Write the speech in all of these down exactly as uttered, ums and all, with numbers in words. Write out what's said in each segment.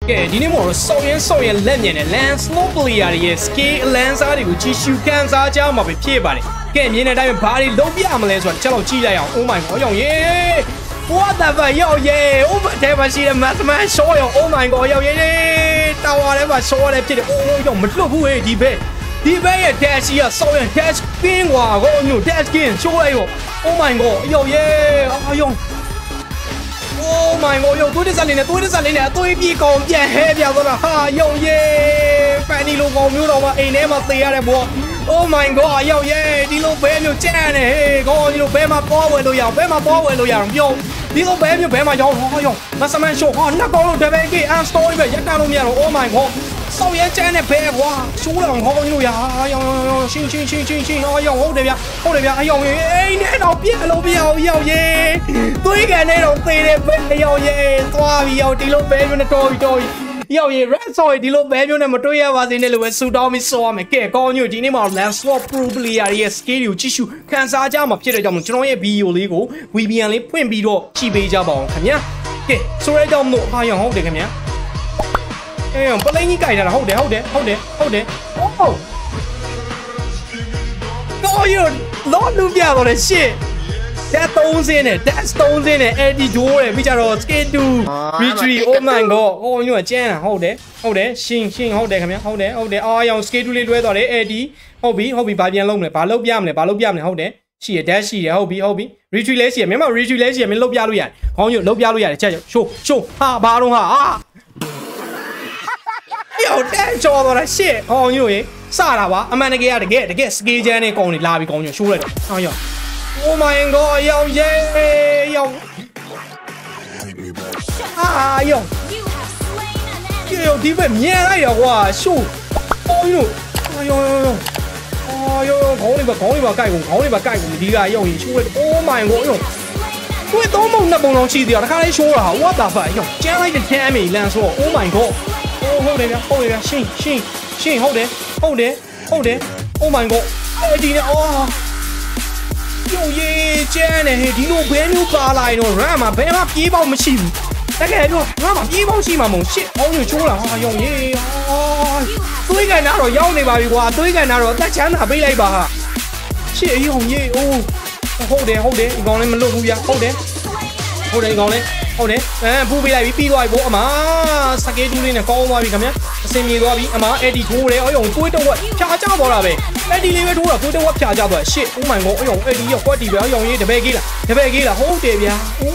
ကဲဒီနေ့မှာတော့စောက်ရင်စောက်ရင်လက်မြင်တဲ့ Lance Slow player ရဲ့ skill Lance တွေကိုကြည့်ရှုခန်းစားကြမှာပဲဖြစ်ပါတယ်ကဲမြင်တဲ့အတိုင်းဘာတွေလုံးပြမလဲဆိုတာချက်တော့ကြည့်လိုက်အောင် Oh my god ရောင်ရေး What the fuck ရောင်ရေး Oh my god မရှိတဲ့ Masterman show ရော Oh my god ရောင်ရေးတာဝါထဲမှာ show ရတယ်ဖြစ်တယ် Oh ရောင်မလွတ်ဘူးဟဲ့ဒီဘက်ဒီဘက်ရဲ့ dash ကစောက်ရင် dash skin ကွာကိုမျိုး dash skin show လိုက်ရော Oh my god ရောင်ရေးအာရောင်Oh my god ရောသွေးတစလေးနဲ့သွေးတစလေးနဲ့အသွေးပြေကောင်ပြန်ဟဲပြောင်းသွားတာဟာရောင်ရေးဖန်နီလိုကောင်မျိုးတော့မအိမ်ထဲမှာသေရတယ်ဘော Oh my god ရောင်ရေးဒီလိုဘဲမျိုးကြမ်းနေဟေးကောင်ဒီလိုဘဲမှာပေါ်ဝဲလို့ရအောင်ဘဲမှာပေါ်ဝဲလို့ရအောင်ပြောဒီလိုဘဲမျိုးဘဲမှာရောင်းဟောရောမဆမန်ရှိုးဟာနှစ်ကောင်လို့တပည့်ကြီးအန်စတိုးပဲရက်တလို့မရတော့ Oh my god စောက်ရဲကျန်းနဲ့ဘဲကွာရှိုးတော့ဟောကောင်လို့ရရောင်ရှင်းရှင်းရှင်းရှင်းရှင်းဟောရောင်ဟုတ်တယ်ဗျဟုတ်တယ်ဗျအရောင်ရေးအိမ်နဲ့တော့ပြက်လို့ပြအောင်ရောင်ရေးသွေးကန်နဲ့တော့သေတယ်ပဲရောင်ရေးသွားပြီးရောဒီလိုဘဲမျိုးနဲ့တော်ပြီးတော်ပြီးရောင်ရေး red soy ဒီလိုဘဲမျိုးနဲ့မတွေ့ရပါစေနဲ့လို့ပဲဆူတောင်းပြီးစောရမယ်ကဲကောင်းညိုဒီနေ့မှာ Lance Slow Pro Player ရဲ့ skill ကိုကြည့်ရှုခန်းစားကြမှာဖြစ်တဲ့ကြောင့်ကျွန်တော်ရဲ့ video လေးကို V P N လေးဖွင့်ပြီးတော့ကြည့်ပေးကြပါအောင်ခင်ဗျာကဲဆိုရဲကြောင့်မလို့ဟာရောင်ဟုတ်တယ်ခင်ဗျာအေးပလိန်ကြီးကြိုက်တာဟုတ်တယ်ဟုတ်တယ်ဟုတ်တယ်ဟုတ်တယ်ဟုတ်တော့ရောလောလူပြတော့လေ shit that သုံးစင်းနဲ့ that သုံးစင်းနဲ့ edit ဒိုးတယ်ပြီးကြတော့ skate to retreat oh my god ဟိုညိုကကျန်းတာဟုတ်တယ်ဟုတ်တယ်ရှင်းရှင်းဟုတ်တယ်ခင်ဗျာဟုတ်တယ်ဟုတ်တယ်အားရောင် skate to လေးလွဲသွားတယ် edit ဟုတ်ပြီဟုတ်ပြီဘာပြန်လုံးမလဲဘာလုပ်ပြမလဲဘာလုပ်ပြမလဲဟုတ်တယ်ရှိရ dash ရှိရဟုတ်ပြီဟုတ်ပြီ retreat လဲရှိရမြန်မာ retreat လဲရှိရမင်းလုပ်ပြလို့ရတယ်ခေါင်းညိုလုပ်ပြလို့ရတယ်ချက် show show ဟာဘာတော့ဟာယောတဲ့ကြော်တော့ shit ဟောညိုရေစတာပါအမှန်တကယ်ကတကယ်တကယ် scale ချမ်းနဲ့ကောင်နေလာပြီးကောင်ညို show လိုက်တော့ဟောယော Oh my god ယောယေယောအာယောယောဒီဘက်မြင်လိုက်တော့ကွာ show ဟောညိုယောယောအော်ယောခေါင်းလေးပါခေါင်းလေးပါကြိုက်ကုန်ခေါင်းလေးပါကြိုက်ကုန်ဒီကယောရေ show လိုက် Oh my god ယောကိုယ်တော့မုံနှစ်ပုံလုံးရှိသေးတယ်တခါလေး show တာဟာ what the fuck ယောကျန်းလိုက်တဲ့ damn မေးလန်ဆို Oh my godဟုတ်တယ်ဗျဟုတ်တယ်ဗျရှင်းရှင်းရှင်းဟုတ်တယ်ဟုတ်တယ်ဟုတ်တယ် Oh my god အဲ့ဒီနဲ့အော်ယောရေးကျန်းနေဟဲ့ဒီလိုဘဲမျိုးပါလာရင်တော့ run မှာဘဲမှာပြေးပေါက်မရှိဘူးတကယ်တော့ run မှာပြေးပေါက်ရှိမှာမဟုတ်ရှစ်အောင်းညချိုးလာဟာယောရေးအော်သွေးကန်နာတော့ရောက်နေပါပြီကွာသွေးကန်နာတော့အသက်ချမ်းသာပေးလိုက်ပါဟာရှစ်ယောရေးအိုးဟုတ်တယ်ဟုတ်တယ်ဒီကောင်လည်းမလွတ်ဘူးဗျဟုတ်တယ်ဟုတ်တယ်ဒီကောင်လည်းဟုတ်တယ်အဲပူပေးလိုက်ပြီပြီးသွားပြီဘောအမစကေးတူးလေးနဲ့ကောင်းသွားပြီခင်ဗျာအစင်ပြေသွားပြီအမအဲ့ဒီထိုးတယ်အော်ယုံသွေးတော့ဖြာချသွားတာပဲအဲ့ဒီလေးပဲထိုးတာသွေးတော့ဖြာချသွားရှစ် Oh my god အော်ယုံအဲ့ဒီရောကွက်တီပဲအော်ယုံရေးတပည့်ကြီးလားတပည့်ကြီးလားဟုတ်တယ်ဗျာ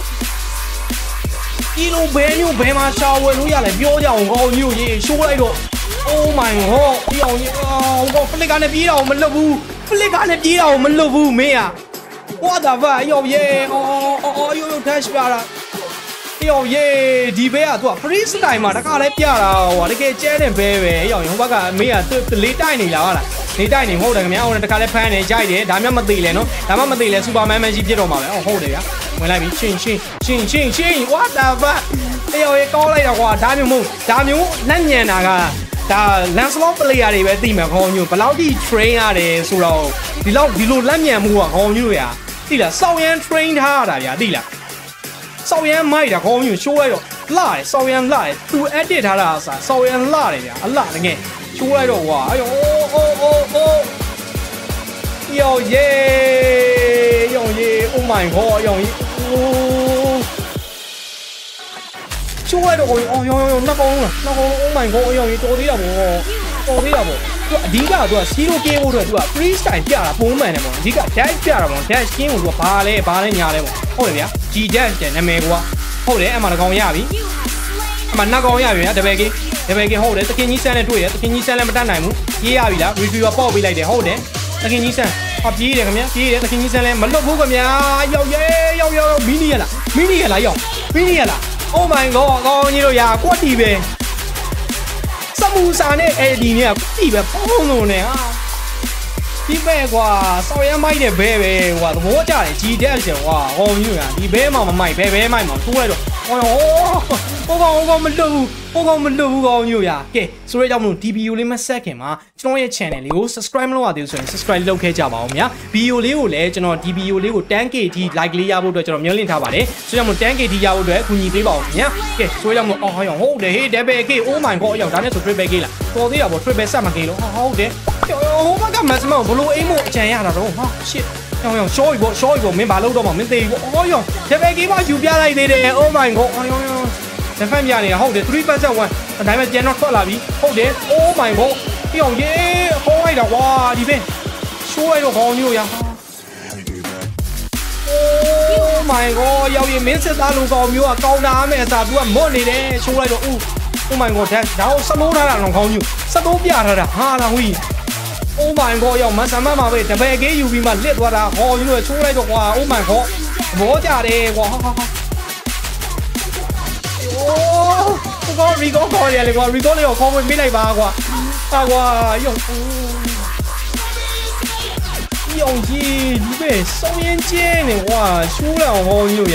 ဒီလိုဘဲမျိုးဘဲမှာရှာဝယ်လို့ရလဲပြောကြအောင်ကောင်းကြီးကိုရေးရှိုးလိုက်တော့ Oh my god ဒီအောင်ကြီးအော်ကောဖလစ်ကနဲ့ပြေးတော့မလွတ်ဘူးဖလစ်ကနဲ့ပြေးတော့မလွတ်ဘူးမင်းอ่ะ What the fuck ယောရေးအော်အော်ယောယော dash ပြတာယောရေးဒီဘဲကသူက free style မှာတခါလဲပြတာဟိုတကယ်ကျဲတဲ့ဘဲပဲယောဟိုဘက်ကမေးကလေးတိုက်နေလားဟာလားလေးတိုက်နေဟုတ်တယ်ခင်ဗျာဟိုတခါလဲဖမ်းနေကြိုက်တယ်ဒါမှမသိလဲနော်ဒါမှမသိလဲစူပါမန်မန်ကြီးဖြစ်တော့မှာပဲဟုတ်တယ်ဗျာဝင်လိုက်ပြီချင်းချင်းချင်းချင်းချင်း What the fuck ယောရေးကောင်းလိုက်တော့ကွာဒါမျိုးမဟုတ်ဒါမျိုးလက်ညံတာကဒါ Lance Slow player တွေပဲသိမှာခေါင်းညိုဘယ်လောက်ထိ train ရတယ်ဆိုတော့ဒီလောက်ဒီလိုလက်ညံမှုကခေါင်းညိုရသိလားစောက်ရန် train ထားရတာဗျာသိလားစောက်ရန်မိုက်တာခေါင်းညိုရှိုးလိုက်တော့လှတယ်စောက်ရန်လှတယ်သူ edit ထားတာအစားစောက်ရန်လှတယ်ဗျာအလှတကယ်ရှိုးလိုက်တော့ကွာအဲ့အိုးအိုးအိုးအိုးယောယေယောယေ Oh my god ယောယေရှိုးလိုက်တော့အော်ယောယောနှစ်ကောင်လားနှစ်ကောင် Oh my god ယောယေတော်သေးတာပေါ့တော်သေးတာပေါ့သူအဓိကသူကစီရိုကေးဖို့အတွက်သူက free style ပြတာပုံမှန်တယ်ပေါ့အဓိက dash ပြတာပေါ့ dash skin ကိုသူကဘာလဲဘာလဲညာလဲပေါ့ဟုတ်တယ်ဗျာ G dash တဲ့နာမည်ကွာဟုတ်တယ်အမှတကောင်ရပြီအမှနှစ်ကောင်ရပြီဗျာတပည့်ကြီးတပည့်ကြီးဟုတ်တယ်တခင်ကြီးဆန်းနဲ့တွေ့တယ်တခင်ကြီးဆန်းလည်းမတတ်နိုင်ဘူးရေးရပြီလား reviewer ပေါက်ပေးလိုက်တယ်ဟုတ်တယ်တခင်ကြီးဆန်းအပြေးတယ်ခင်ဗျာပြေးတယ်တခင်ကြီးဆန်းလည်းမလွတ်ဘူးခင်ဗျာရောက်ရဲရောက်ရောက်မီနီရလားမီနီရလားရောက်မီနီရလား Oh my god ကောင်းကြီးတို့ရာကွက်တီပဲစမူစာနဲ့ edit နဲ့ကွက်တီပဲပေါင်းလို့နဲ့ဟာဒီဘဲကွာစောက်ရမ်းမိုက်တဲ့ဘဲပဲကွာသဘောကျတယ် G dash ကွာဟောင်းကြီးတို့ရာဒီဘဲမှမမိုက်ဘဲဘဲမိုက်မှထိုးလိုက်တော့ဟောဟောဟောကောင်ဟောကောင်မလွတ်ဘူးဟိုကောင်မလို့ဘူးကောင်မျိုးရကဲဆိုရဲကြောင့်မလို့ဒီဗီဒီယိုလေးမဆက်ခင်မှာကျွန်တော်ရဲ့ channel လေးကို subscribe မလုပ်ရသေးဘူးဆိုရင် subscribe လုပ်ခဲ့ကြပါဦးဗျာဗီဒီယိုလေးကိုလည်းကျွန်တော်ဒီဗီဒီယိုလေးကို ten K ထိ like လေးရဖို့အတွက်ကျွန်တော်မျှော်လင့်ထားပါတယ်ဆိုကြောင့်မလို့ ten K ထိရဖို့အတွက်ကူညီပေးပါဦးဗျာကဲဆိုရဲကြောင့်မလို့အော်ဟောဟုတ်တယ်ဟေး double K oh my god ရောက်ဒါနဲ့ဆို triple K လားတော်သေးတာပေါ့ triple ဆက်မ K လို့ဟုတ်တယ်ဟိုဘက်က maximum ဘလို့အိမ်မို့အချန်ရတာတော့ဟာ shit ရောင်ရောင် short ပေါ့ short ပေါ့မင်းဘာလုပ်တော့မှမင်းသေးဘူးအော်ရောင် double K မှယူပြလိုက်သေးတယ် oh my god အော်ရောင်ရောင်လက်ဖက်ပြနေတာဟုတ်တယ် three percent one အတိုင်းပဲပြန်တော့ထွက်လာပြီဟုတ်တယ် oh my god ပြောင်းရေးဟောလိုက်တာကွာဒီပဲရှိုးရတော့ခေါင်းမျိုးရ oh my god ရောက်ရင်မင်းစစ်သားလူကောင်မျိုးကကောင်းတာမဲ့အစား तू ကမော့နေတယ်ရှိုးလိုက်တော့ oh my god ဒါတော့စမိုးထားတာတော့ခေါင်းမျိုးစတိုးပြထားတာဟာလားဟိ oh my god ရောက်မဆမ်းမမှာပဲတပည့်ကေးယူပြီးမှလစ်သွားတာဟောမျိုးချိုးလိုက်တော့ကွာ oh my god ဘောကြတယ်ကွာဟာဟာโอ้รีโก้คอเลยเลยกว่ารีโก้เลยคอไม่ได้บ้ากว่าบ้ากว่าย่องย่องจีนี่呗双眼尖呢哇输了好牛呀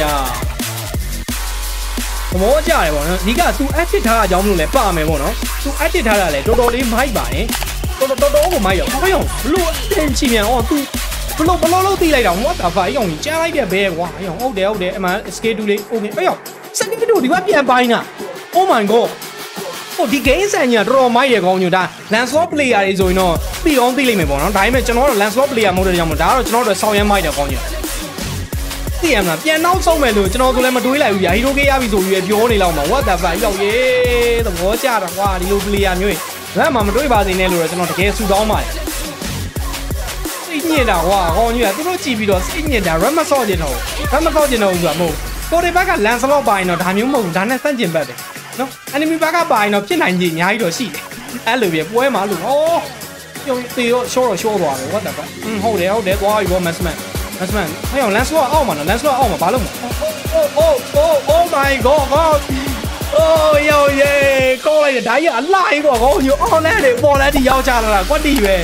ဘောကြတယ်ပေါ့နော်ဒီက तू edit ထားတာကြောင့်မလို့လဲပါမယ်ပေါ့နော် तू edit ထားတာလဲတော်တော်လေးမိုက်ပါတယ်တော်တော်တော်ကိုမိုက်ရောဟောယောဘလို့တင်ချီမြန်အော် तू ဘလို့ဘလို့လို့တီးလိုက်တာ what the fuck ယောင်ကျန်းလိုက်တဲ့ဘဲကွာယောဟုတ်တယ်ဟုတ်တယ်အမှန် skate 2လေး okay အေးယောစက်ကတူဒီကပြန်ပိုင်းတာ oh my god ဟိုဒီ game ဆန်ကြီးကတော်တော်မိုက်ရကောင်းညို့ဒါ landslot player တွေဆိုရင်တော့သိအောင်သိလိမ့်မယ်ပေါ့နော်ဒါပေမဲ့ကျွန်တော်တို့ landslot player မဟုတ်တဲ့ကြောင့်မို့ဒါကတော့ကျွန်တော်တို့ဆောင်းရမ်းမိုက်တယ်ကောင်းညို့သိရမလားပြန်နောက်ဆုံးမယ်လို့ကျွန်တော်တို့လည်းမတွေးလိုက်ဘူးဗျာ hero ကေးရပြီဆိုပြီးပြောနေလောက်မှာ what the fuck ရောက်ရေးသဘောကျတာကွာဒီလို player မျိုးဘယ်မှမတွေးပါစေနဲ့လို့တော့ကျွန်တော်တကယ်ဆူတောင်းပါတယ်စိတ်ညစ်တာကွာကောင်းညို့ကသူတို့ကြည့်ပြီးတော့စိတ်ညစ်တာ run မဆော့ကျင်တော့ run မဆော့ကျင်တော့ဘူးဆိုတာမဟုတ်ကိုရီဘက်က landslot ပါရင်တော့ဒါမျိုးမဟုတ်ဘူးဒါနဲ့စန့်ကျင်ဘက်ပဲနော် enemy ဘက်ကပါရင်တော့ဖြစ်နိုင်ကြီးအများကြီးတော့ရှိတယ်အဲ့လိုပဲပွဲမှာလို့ဩပြုံးတေတော့ short တော့ short သွားတယ် what the fuck อืมဟုတ်တယ်ဟုတ်တယ်သွားပြီပေါ့ maxman maxman ဟဲ့အောင် landslot အောက်မှာနော် landslot အောက်မှာဘာလုပ်မှာ oh oh oh oh my god god oh yo yeah ကောလိုက်တယ်ဒါကြီးအလှကြီးပေါ့ကောညိုအော်လဲတယ်ပေါ်လဲဒီရောက်ကြလာတာကွက်တီပဲ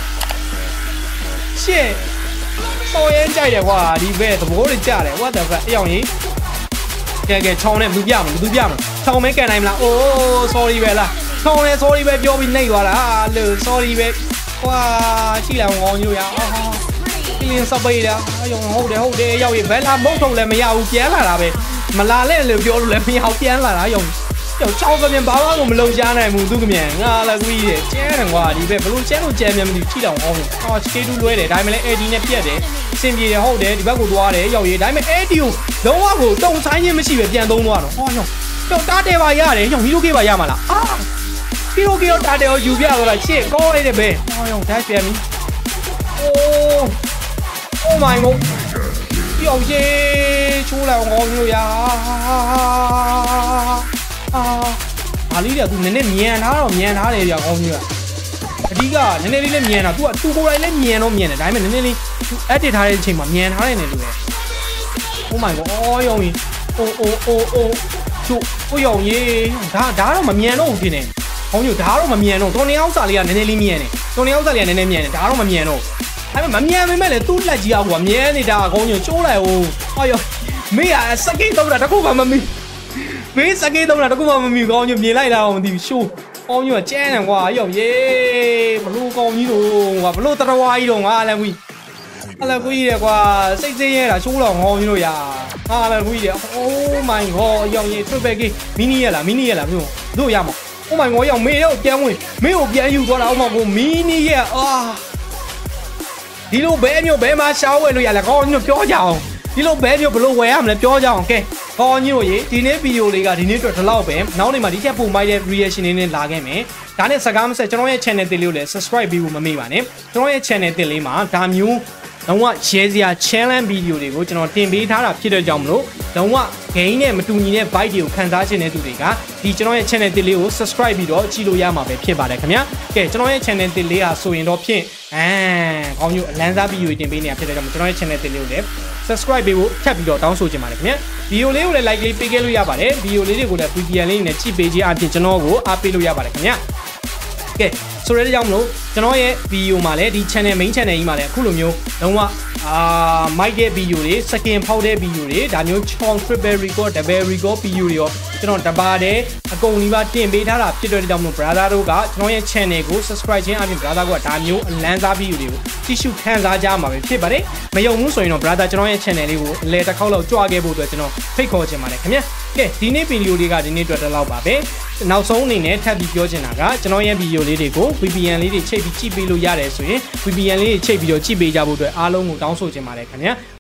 shit တော်ရင်ကြိုက်တယ်ကွာဒီဘက်သဘောတွေကြတယ် what the fuck အယောင်ကြီးကဲကဲချောင်းနဲ့ဘူးပြမှာဘူးပြမှာချောင်းမဲကန်နိုင်မလား oh sorry ပဲလားချောင်းနဲ့ sorry ပဲပြောပြီးနှိပ်သွားတာလို့ sorry ပဲကွာကြည့်လိုက်အောင်ညို့ရအာပြင်းစပိတ်တာအယောဟုတ်တယ်ဟုတ်တယ်ရောက်ရင်ဘယ်လာမုတ်ထုံလည်းမရဘူးပြန်လာတာပဲမလာလဲလို့ပြောလို့လည်းမရဘူးပြန်လာတာယောယောချောင်းကမြန်ဘာမှမလုံချနိုင်ဘူးသူကမြန်ငါလည်းကွီးတယ်ကျဲတယ်ကွာဒီဘက်ဘလို့ကျဲလို့ကျဲမြန်မသိကြည့်တော့အောင်အော် skate 2လွဲတယ်ဒါပေမဲ့လည်း eighty နဲ့ပြက်တယ်စင်ပြေတယ်ဟုတ်တယ်ဒီဘက်ကိုသွားတယ်ရောက်ရေးဒါပေမဲ့ eighty ကိုလုံးဝကိုတုံဆိုင်ခြင်းမရှိပဲပြန်သုံးသွားတော့ဟောယောတော့တားတယ်ပါရတယ်ယောဟီရိုကေးပါရမှာလားအာဟီရိုကေးတော့တားတယ်ကိုယူပြတော့တာရှစ်ကောလိုက်တယ်ပဲဟောယော dash ပြန်ပြီ oh oh my god ယောရေးချိုးလိုက်အောင်လို့ရအာဘာလေးတွေက तू နည်းနည်းမြန်ထားတော့မြန်ထားတယ်ကြာကောင်းကြီးကအဓိကနည်းနည်းလေးလည်းမြန်တာ तू က तू ကိုယ်တိုင်လည်းမြန်တော့မြန်တယ်ဒါပေမဲ့နည်းနည်းလေး तू edit ထားတဲ့အချိန်မှာမြန်ထားတယ်နေလို့ပဲ oh my god အော်ယောင်ကြီး oh oh oh oh ချိုးဟိုယောင်ကြီးဒါဒါတော့မမြန်တော့ဘူးဖြစ်နေကောင်းကြီးဒါတော့မမြန်တော့တော်နေအောင်စာလေးကနည်းနည်းလေးမြန်တယ်တော်နေအောင်စာလေးကနည်းနည်းမြန်တယ်ဒါတော့မမြန်တော့အဲ့မမြန်ပေမဲ့လည်း तू လက်ကြီးအောင်ကမြန်နေတာကောင်းကြီးချိုးလိုက်ဦးအော်ယောမေးရစကိတ်တော့တာတခုမှမမီမင်းစကေးတော့လားတကူမှမမြင်ကောင်းညမြင်လိုက်လားမသိဘူးရှိုးကောင်းညကကျန်းတယ်ကွာရောက်ရေးဘလို့ကောင်းကြီးတော့ကွာဘလို့တရဝါကြီးတော့ငါလည်းကွီးအဲ့လည်းကွီးတယ်ကွာစိတ်စင်းရဲတာရှိုးတော့ငေါင်းကြီးတို့ရာငါလည်းကွီးတယ် oh my god ရောက်ရေး triple K မီနီရလားမီနီရလားမျိုးတို့ရမှာ oh my god ရောက်မေတော့ပြန်ဝင်မင်းကိုပြန်ယူသွားတာအောင်မကိုမီနီရအာဒီလိုဘဲမျိုးဘဲမှာရှားဝဲလို့ရလဲကောင်းညပြောကြအောင်ဒီလိုဘဲမျိုးဘလို့ဝယ်ရမလဲပြောကြအောင်ကဲကောင်းကြီးတို့ရေဒီနေ့ဗီဒီယိုလေးကဒီနေ့အတွက်ဒီလောက်ပဲနောက်နေ့မှာဒီချက်ပုံမိုက်တဲ့ reaction လေးနဲ့လာခဲ့မယ်ဒါနဲ့စကားမဆက်ကျွန်တော်ရဲ့ channel တစ်လေးကိုလည်း subscribe ပေးဖို့မမေ့ပါနဲ့ကျွန်တော်ရဲ့ channel တစ်လေးမှာဒါမျိုးလုံးဝရဲစရာ challenge ဗီဒီယိုတွေကိုကျွန်တော်တင်ပေးထားတာဖြစ်တဲ့ကြောင့်မလို့လုံးဝ game နဲ့မတူညီတဲ့ byte တွေကိုခန်းစားခြင်းတဲ့သူတွေကဒီကျွန်တော်ရဲ့ channel တစ်လေးကို subscribe ပြီးတော့ကြည့်လို့ရမှာပဲဖြစ်ပါတယ်ခင်ဗျာကဲကျွန်တော်ရဲ့ channel တစ်လေးဟာဆိုရင်တော့ဖြင့်အဲကောင်းမျိုးအလန်းစားဗီဒီယိုတင်ပေးနေတာဖြစ်တဲ့ကြောင့်ကျွန်တော်ရဲ့ channel တစ်လေးကိုလည်း subscribe ပေးဖို့ထပ်ပြီးတော့တောင်းဆိုချင်ပါတယ်ခင်ဗျာဗီဒီယိုလေးကိုလည်း like လေးပေးခဲ့လို့ရပါတယ်ဗီဒီယိုလေးတွေကိုလည်း V P N လေးနဲ့ကြည့်ပေးခြင်းအပြင်ကျွန်တော်ကိုအားပေးလို့ရပါတယ်ခင်ဗျာကဲဆိုတဲ့ကြောင့်မလို့ကျွန်တော်ရဲ့ဗီဒီယိုမှာလည်းဒီ channel main channel ကြီးမှာလည်းအခုလိုမျိုးလုံးဝအာမိုက်တဲ့ဗီဒီယိုတွေစကင်ဖောက်တဲ့ဗီဒီယိုတွေဒါမျိုးချောင်း triple record double record ဗီဒီယိုတွေရောကျွန်တော်တပါတဲ့အကုန်ဒီမှာတင်ပေးထားတာဖြစ်တဲ့ကြောင့်မို့ brother တို့ကကျွန်တော်ရဲ့ channel ကို subscribe ခြင်းအပြင် brother ကဒါမျိုးအလန်းစားဗီဒီယိုတွေကိုကြည့်ရှုခန်းစားကြမှာပဲဖြစ်ပါတယ်မယုံဘူးဆိုရင်တော့ brother ကျွန်တော်ရဲ့ channel လေးကိုအလဲတစ်ခေါက်လောက်ကြွခဲ့ဖို့အတွက်ကျွန်တော်ဖိတ်ခေါ်ချင်ပါတယ်ခင်ဗျာကဲဒီနေ့ဗီဒီယိုတွေကဒီနေ့အတွက်တလောက်ပါပဲနောက်ဆုံးအနေနဲ့ထပ်ပြီးပြောချင်တာကကျွန်တော်ရဲ့ဗီဒီယိုလေးတွေကို V P N လေးတွေချိတ်ပြီးကြည့်ပေးလို့ရတယ်ဆိုရင် V P N လေးတွေချိတ်ပြီးတော့ကြည့်ပေးကြဖို့အတွက်အားလုံးကိုတောင်းဆိုချင်ပါတယ်ခင်ဗျာ